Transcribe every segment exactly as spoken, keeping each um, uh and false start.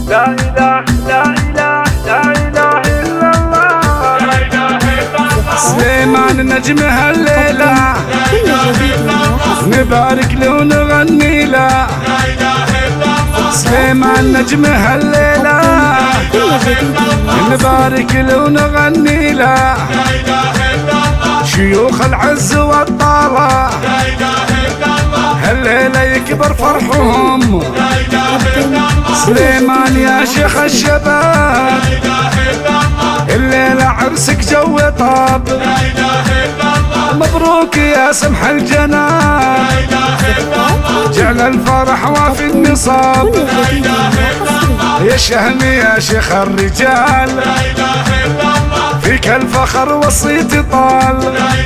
لا إله لا إله لا إله إلا الله. سليمان نجم هالليلة نبارك له ونغني له. سليمان نجم هالليلة نبارك له ونغني له. شيوخ العز والطارة هالليلة يكبر فرحهم. سليمان يا شيخ الشباب الليلة عرسك جو طاب. مبروك يا سمح الجناب جعل الفرح وفي النصاب. يا شهم يا شيخ الرجال فيك الفخر والصيت طال.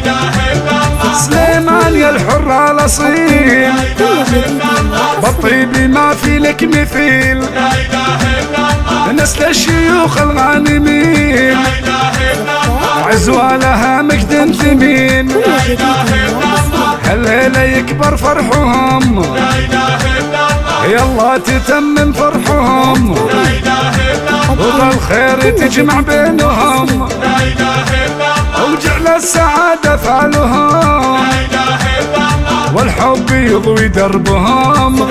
سليمان يا الحر الاصيل بالطيب ما في لك مثيل. نسل الشيوخ الغانمين عزوالها مجد ثمين. هالليلة يكبر فرحهم يلا تتمم فرحهم. وبالخير تجمع بينهم وجعل السعادة فعلهم. والحب يضوي دربهم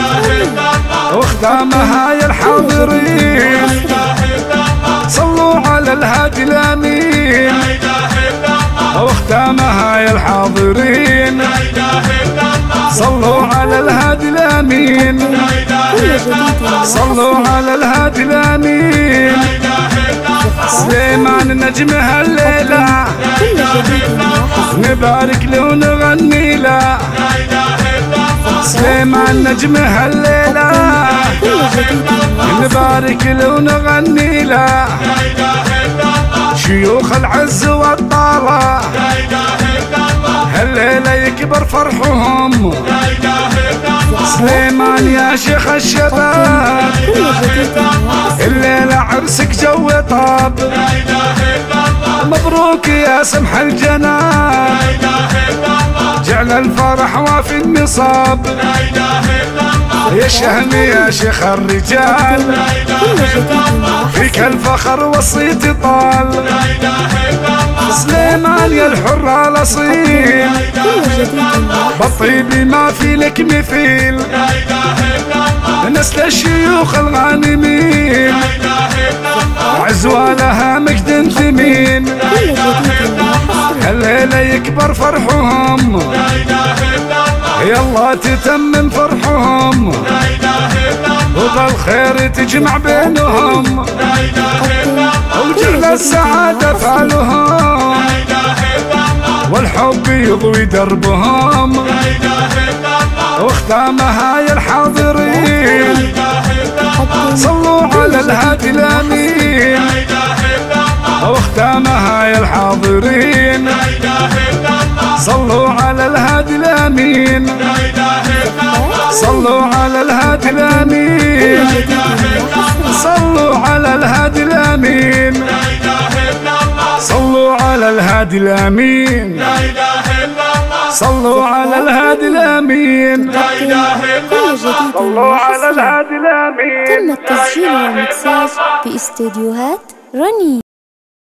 وخدامها يا الحاضرين. صلوا على الهادي الامين وختامها يا الحاضرين. صلوا على الهادي الامين صلوا على الهادي الامين. سليمان نجم هالليلة نبارك له ونغني له. سليمان نجم هالليلة نبارك له ونغني له. شيوخ العز والطارة هالليلة يكبر فرحهم. سليمان يا شيخ الشباب الليلة عرسك جو طاب. مبروك يا سمح الجناب جعل الفرح وفي النصاب. يا شهم يا شيخ الرجال فيك الفخر والصيت طال. سليمان يا الحر الاصيل بالطيب ما في لك مثيل. نسل الشيوخ الغانمين عزوالها مجد ثمين. هالليلة يكبر فرحهم يلا تتمم فرحهم. وبالخير تجمع بينهم وجعل السعادة فعلهم. والحب يضوي دربهم وختامها يا الحاضرين. صلوا على الهادي الامين وختامها يا الحاضرين. صلوا على الهادي الامين صلوا على الهادي الامين صلوا على الهادي الامين صلوا على الهادي الامين صلوا على الهادي الامين صلوا على الهادي الامين. تم التسجيل والمكساج في استديوهات رنين.